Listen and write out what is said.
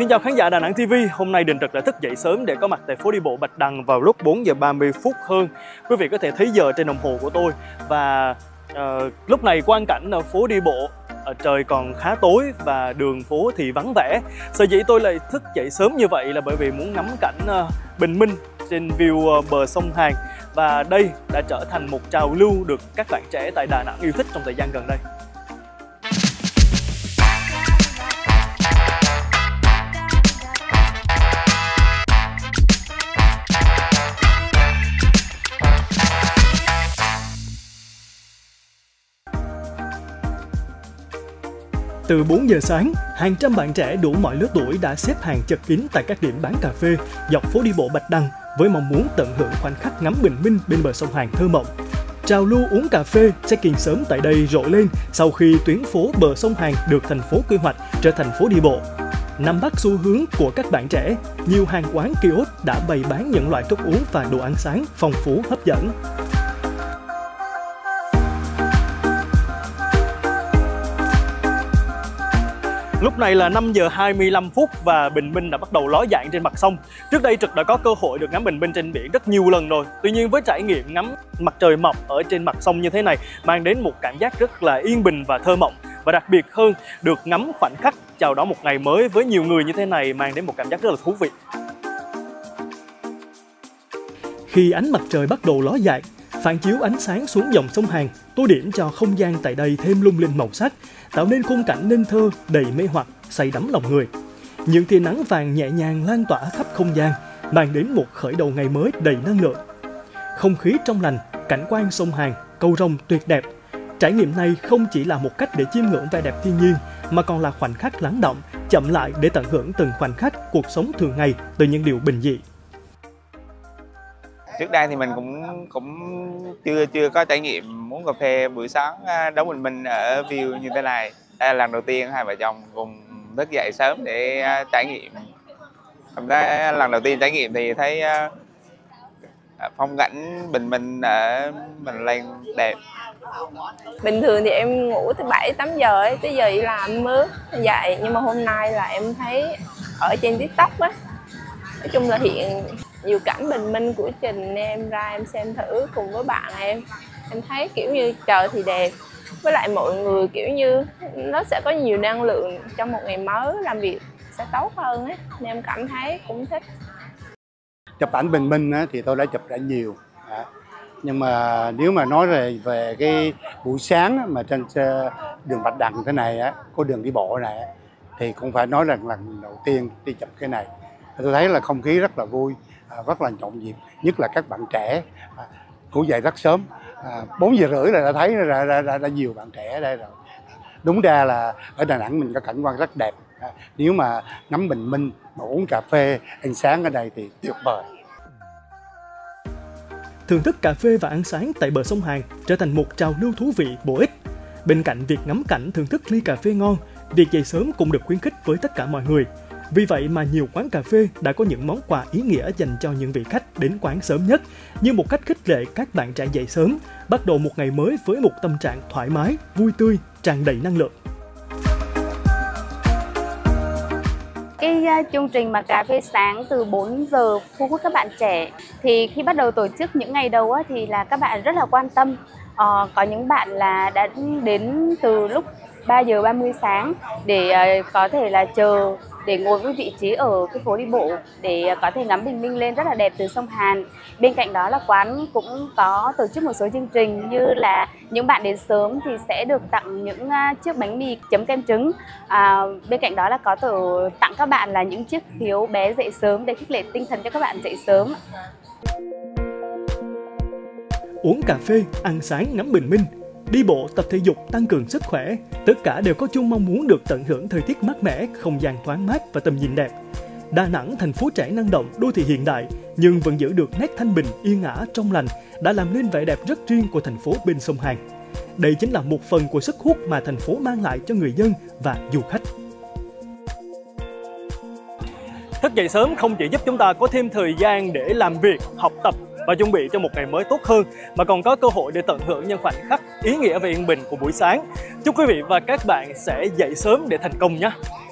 Xin chào khán giả Đà Nẵng TV. Hôm nay Đình Trực đã thức dậy sớm để có mặt tại phố đi bộ Bạch Đằng vào lúc 4 giờ 30 phút hơn. Quý vị có thể thấy giờ trên đồng hồ của tôi. Và lúc này quang cảnh ở phố đi bộ, trời còn khá tối và đường phố thì vắng vẻ. Sở dĩ tôi lại thức dậy sớm như vậy là bởi vì muốn ngắm cảnh bình minh trên view bờ sông Hàn. Và đây đã trở thành một trào lưu được các bạn trẻ tại Đà Nẵng yêu thích trong thời gian gần đây. Từ 4 giờ sáng, hàng trăm bạn trẻ đủ mọi lứa tuổi đã xếp hàng chật kín tại các điểm bán cà phê dọc phố đi bộ Bạch Đằng với mong muốn tận hưởng khoảnh khắc ngắm bình minh bên bờ sông Hàn thơ mộng. Trào lưu uống cà phê, check-in sớm tại đây rộ lên sau khi tuyến phố bờ sông Hàn được thành phố quy hoạch trở thành phố đi bộ. Nắm bắt xu hướng của các bạn trẻ, nhiều hàng quán kiosk đã bày bán những loại thức uống và đồ ăn sáng phong phú hấp dẫn. Lúc này là 5 giờ 25 phút và bình minh đã bắt đầu ló dạng trên mặt sông. Trước đây Trực đã có cơ hội được ngắm bình minh trên biển rất nhiều lần rồi. Tuy nhiên với trải nghiệm ngắm mặt trời mọc ở trên mặt sông như thế này mang đến một cảm giác rất là yên bình và thơ mộng. Và đặc biệt hơn, được ngắm khoảnh khắc chào đón một ngày mới với nhiều người như thế này mang đến một cảm giác rất là thú vị. Khi ánh mặt trời bắt đầu ló dạng, phản chiếu ánh sáng xuống dòng sông Hàn, tô điểm cho không gian tại đây thêm lung linh màu sắc, tạo nên khung cảnh nên thơ đầy mê hoặc, say đắm lòng người. Những tia nắng vàng nhẹ nhàng lan tỏa khắp không gian, mang đến một khởi đầu ngày mới đầy năng lượng. Không khí trong lành, cảnh quan sông Hàn, cầu rồng tuyệt đẹp. Trải nghiệm này không chỉ là một cách để chiêm ngưỡng vẻ đẹp thiên nhiên, mà còn là khoảnh khắc lắng động, chậm lại để tận hưởng từng khoảnh khắc cuộc sống thường ngày từ những điều bình dị. Trước đây thì mình cũng chưa có trải nghiệm uống cà phê buổi sáng đón bình minh ở view như thế này. Đây là lần đầu tiên hai vợ chồng cùng thức dậy sớm để trải nghiệm. Lần đầu tiên trải nghiệm thì thấy phong cảnh bình minh ở mình lên đẹp. Bình thường thì em ngủ tới 7-8 giờ ấy, tới giờ đi làm mới dậy. Nhưng mà hôm nay là em thấy ở trên TikTok á, nói chung là hiện nhiều cảnh bình minh của Trình, em ra em xem thử cùng với bạn em thấy kiểu như trời thì đẹp, với lại mọi người kiểu như nó sẽ có nhiều năng lượng trong một ngày mới, làm việc sẽ tốt hơn ấy, nên em cảm thấy cũng thích. Chụp ảnh bình minh thì tôi đã chụp đã nhiều, nhưng mà nếu mà nói về cái buổi sáng mà trên đường Bạch Đằng thế này có đường đi bộ này thì cũng phải nói rằng lần đầu tiên đi chụp cái này. Tôi thấy là không khí rất là vui, rất là nhộn nhịp, nhất là các bạn trẻ ngủ dậy rất sớm, 4 giờ rưỡi là đã thấy đã nhiều bạn trẻ ở đây rồi. Đúng ra là ở Đà Nẵng mình có cảnh quan rất đẹp, nếu mà ngắm bình minh mà uống cà phê ăn sáng ở đây thì tuyệt vời. Thưởng thức cà phê và ăn sáng tại bờ sông Hàn trở thành một trào lưu thú vị bổ ích. Bên cạnh việc ngắm cảnh thưởng thức ly cà phê ngon, việc dậy sớm cũng được khuyến khích với tất cả mọi người. Vì vậy mà nhiều quán cà phê đã có những món quà ý nghĩa dành cho những vị khách đến quán sớm nhất, như một cách khích lệ các bạn trẻ dậy sớm, bắt đầu một ngày mới với một tâm trạng thoải mái, vui tươi, tràn đầy năng lượng. Cái chương trình mà cà phê sáng từ 4 giờ thu hút các bạn trẻ, thì khi bắt đầu tổ chức những ngày đầu thì là các bạn rất là quan tâm. Có những bạn là đã đến từ lúc 3 giờ 30 sáng để có thể là chờ để ngồi với vị trí ở cái phố đi bộ để có thể ngắm bình minh lên rất là đẹp từ sông Hàn. Bên cạnh đó là quán cũng có tổ chức một số chương trình, như là những bạn đến sớm thì sẽ được tặng những chiếc bánh mì chấm kem trứng. Bên cạnh đó là có tặng các bạn là những chiếc phiếu bé dậy sớm để khích lệ tinh thần cho các bạn dậy sớm. Uống cà phê, ăn sáng ngắm bình minh, đi bộ, tập thể dục tăng cường sức khỏe, tất cả đều có chung mong muốn được tận hưởng thời tiết mát mẻ, không gian thoáng mát và tầm nhìn đẹp. Đà Nẵng, thành phố trẻ năng động, đô thị hiện đại nhưng vẫn giữ được nét thanh bình, yên ả, trong lành, đã làm nên vẻ đẹp rất riêng của thành phố bên sông Hàn. Đây chính là một phần của sức hút mà thành phố mang lại cho người dân và du khách. Thức dậy sớm không chỉ giúp chúng ta có thêm thời gian để làm việc, học tập và chuẩn bị cho một ngày mới tốt hơn, mà còn có cơ hội để tận hưởng những khoảnh khắc ý nghĩa và yên bình của buổi sáng. Chúc quý vị và các bạn sẽ dậy sớm để thành công nhé!